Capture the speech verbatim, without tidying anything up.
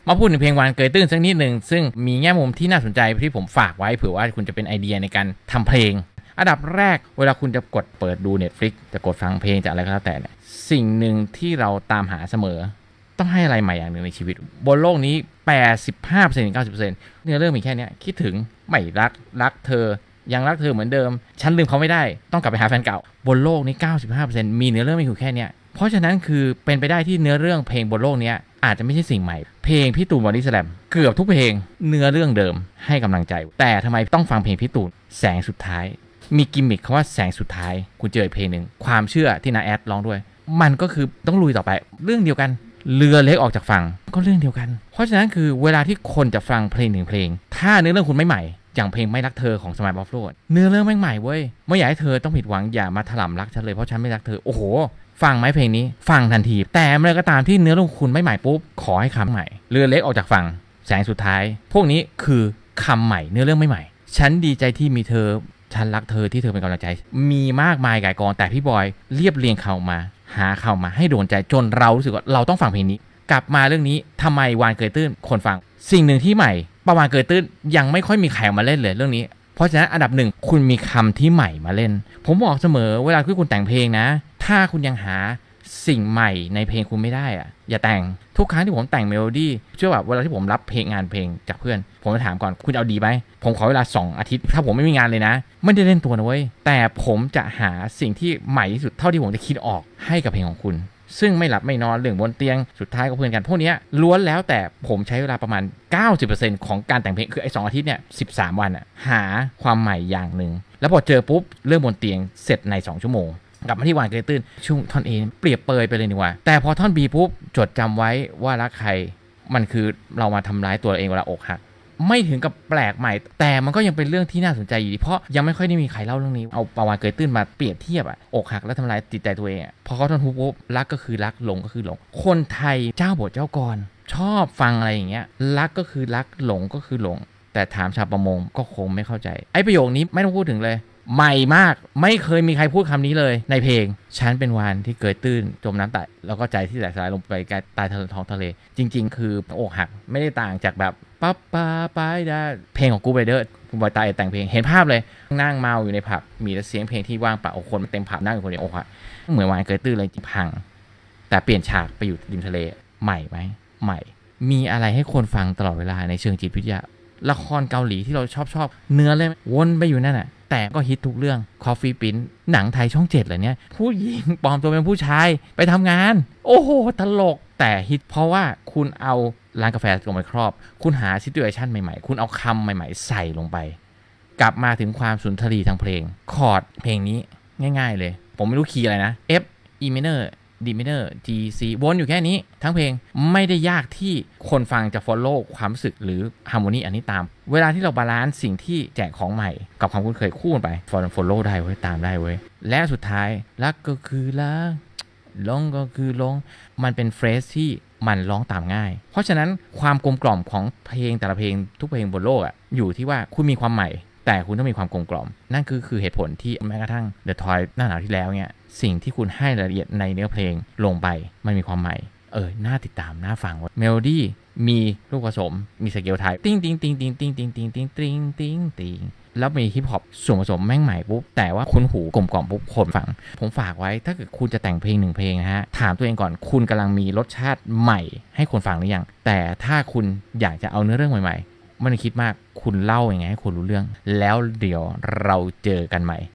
มาพูดถึงเพลงวานเกยตื้นสักนิดหนึ่งซึ่งมีแง่มุมที่น่าสนใจที่ผมฝากไว้เผื่อว่าคุณจะเป็นไอเดียในการทำเพลงอันดับแรกเวลาคุณจะกดเปิดดู Netflix จะกดฟังเพลงจะอะไรก็แล้วแต่เนี่ยสิ่งหนึ่งที่เราตามหาเสมอต้องให้อะไรใหม่อย่างหนึ่งในชีวิตบนโลกนี้ แปดสิบห้าเปอร์เซ็นต์ ถึง เก้าสิบเปอร์เซ็นต์ เนื้อเรื่องมีแค่นี้คิดถึงไม่รักรักเธอยังรักเธอเหมือนเดิมฉันลืมเขาไม่ได้ต้องกลับไปหาแฟนเก่าบนโลกนี้ เก้าสิบห้าเปอร์เซ็นต์ มีเนื้อเรื่องมีอยู่แค่นี้เพราะฉะนั้นคือเป็นไปได้ที่เนื้อเรื่องเพลงบนโลกนี้อาจจะไม่ใช่สิ่งใหม่เพลงพี่ตูนบอดี้สแลมเกือบทุกเพลงเนื้อเรื่องเดิมให้กำลังใจแต่ทำไมต้องฟังเพลงพี่ตูนแสงสุดท้ายมีกิมมิคคำว่าแสงสุดท้ายคุณเจอเพลงหนึ่งความเชื่อที่นาแอดร้องด้วยมันก็คือต้องลุยต่อไปเรื่องเดียวกันเรือเล็กออกจากฝั่งก็เรื่องเดียวกันเพราะฉะนั้นคือเวลาที่คนจะฟังเพลงหนึ่งเพลงถ้าเนื้อเรื่องคุณไม่ใหม่อย่างเพลงไม่รักเธอของสมัยบัฟฟาโลเนื้อเรื่องไม่ใหม่เว้ยไม่อยากให้เธอต้องผิดหวังอย่ามาถล่มรักฉันเลยเพราะฉันไม่รักเธอโอ้โหฟังไหมเพลงนี้ฟังทันทีแต่เมื่อก็ตามที่เนื้อเรื่องคุณไม่ใหม่ปุ๊บขอให้คำใหม่เรือเล็กออกจากฝั่งแสงสุดท้ายพวกนี้คือคำใหม่เนื้อเรื่องไม่ใหม่ฉันดีใจที่มีเธอฉันรักเธอที่เธอเป็นกำลังใจมีมากมายก่ายกองแต่พี่บอยเรียบเรียงเข้ามาหาเข้ามาให้โดนใจจนเรารู้สึกว่าเราต้องฟังเพลงนี้กลับมาเรื่องนี้ทำไมวานเกยตื้นคนฟังสิ่งหนึ่งที่ใหม่ประวานเกยตื้นยังไม่ค่อยมีใครมาเล่นเลยเรื่องนี้เพราะฉะนั้นอันดับหนึ่งคุณมีคำที่ใหม่มาเล่นผมบอกเสมอเวลาที่คุณแต่งเพลงนะถ้าคุณยังหาสิ่งใหม่ในเพลงคุณไม่ได้อะอย่าแต่งทุกครั้งที่ผมแต่งเมโลดี้เชื่อแบบเวลาที่ผมรับเพลงงานเพลงจากเพื่อนผมจะถามก่อนคุณเอาดีไหมผมขอเวลาสองอาทิตย์ถ้าผมไม่มีงานเลยนะไม่ได้เล่นตัวนะเว้ยแต่ผมจะหาสิ่งที่ใหม่ที่สุดเท่าที่ผมจะคิดออกให้กับเพลงของคุณซึ่งไม่หลับไม่นอนเรื่องบนเตียงสุดท้ายก็เพื่อนกันพวกนี้ล้วนแล้วแต่ผมใช้เวลาประมาณ เก้าสิบเปอร์เซ็นต์ ของการแต่งเพลงคือไอ้สองอาทิตย์เนี่ยสิบสามวันอะหาความใหม่อย่างหนึ่งแล้วพอเจอปุ๊บเรื่องบนเตียงเสร็จในสองชั่วโมงกลับมาที่วานเกยตื้นช่วงท่อน A เปรียบเปยไปเลยดีกว่าแต่พอท่อน B ปุ๊บจดจำไว้ว่ารักใครมันคือเรามาทำร้ายตัวเองเวลาอกหักไม่ถึงกับแปลกใหม่แต่มันก็ยังเป็นเรื่องที่น่าสนใจอยู่ดีเพราะยังไม่ค่อยได้มีใครเล่าเรื่องนี้เอาประวานเกยตื้นมาเปรียบเทียบอะอกหักแล้วทำลายจิตใจตัวเองอะพอเขาท่อนฮุกปุ๊บรักก็คือรักหลงก็คือหลงคนไทยเจ้าบทเจ้ากรชอบฟังอะไรอย่างเงี้ยรักก็คือรักหลงก็คือหลงแต่ถามชาวประมงก็คงไม่เข้าใจไอ้ประโยคนี้ไม่ต้องพูดถึงเลยใหม่มากไม่เคยมีใครพูดคำนี้เลยในเพลงฉันเป็นวานที่เกยตื้นจมน้ำตายแล้วก็ใจที่แตกสลายลงไปใต้ท้องทะเลจริงๆคืออกหักไม่ได้ต่างจากแบบปั๊บปาไปได้เพลงของกูไปเดอร์คุณบอยตายแต่งเพลงเห็นภาพเลยนั่งเมาอยู่ในผับมีแต่เสียงเพลงที่ว่างเปล่าคนเต็มผับนั่งอยู่คนเดียวอกหักเหมือนวานเกยตื้นเลยพังแต่เปลี่ยนฉากไปอยู่ริมทะเลใหม่ไหมใหม่มีอะไรให้คนฟังตลอดเวลาในเชิงจิตวิทยาละครเกาหลีที่เราชอบชอบเนื้อเลยวนไปอยู่นั่นน่ะแต่ก็ฮิตทุกเรื่อง Coffee Prince หนังไทยช่องเจ็ดเหรอเนี่ยผู้หญิงปลอมตัวเป็นผู้ชายไปทำงานโอ้โหตลกแต่ฮิตเพราะว่าคุณเอาร้านกาแฟลงไปครอบคุณหาซิทูเอชั่นใหม่ๆคุณเอาคำใหม่ๆใส่ลงไปกลับมาถึงความสุนทรีทางเพลงคอร์ดเพลงนี้ง่ายๆเลยผมไม่รู้คีย์อะไรนะ F E minor D minor G C วนอยู่แค่นี้ทั้งเพลงไม่ได้ยากที่คนฟังจะ follow ความรู้สึกหรือ harmony อันนี้ตามเวลาที่เราบาลานซ์สิ่งที่แจกของใหม่กับความคุ้นเคยคู่ไป follow ได้เว้ยตามได้เว้ยและสุดท้ายรักก็คือรักลงก็คือลงมันเป็นเฟรสที่มันร้องตามง่ายเพราะฉะนั้นความกลมกล่อมของเพลงแต่ละเพลงทุกเพลงบนโลกอ่ะอยู่ที่ว่าคุณมีความใหม่แต่คุณต้องมีความกลมกล่อมนั่นคือคือเหตุผลที่แม้กระทั่ง The Toy หน้าหนาวที่แล้วเนี่ยสิ่งที่คุณให้รายละเอียดในเนื้อเพลงลงไปมันมีความใหม่เออน่าติดตามน่าฟังเมโลดี้มีลูกผสมมีสเกลไทป์ติ้งติ้งติ้งติ้งติ้งติ้งติ้งติ้งติ้งติ้งติ้งแล้วมีฮิปฮอปส่วนผสมแม่งใหม่ปุ๊บแต่ว่าคุ้นหูกลมกล่อมปุ๊บคนฟังผมฝากไว้ถ้าเกิดคุณจะแต่งเพลงหนึ่งเพลงนะฮะถามตัวเองก่อนคุณกำลังมีรสชาติใหม่ให้คนฟังหรือยังแต่ถ้าคุณอยากจะเอาเนื้อเรื่องใหม่ๆไม่ต้องคิดมากคุณเล่ายังไงให้คนรู้เรื่องแล้วเดี๋ยวเราเจอกันใหม่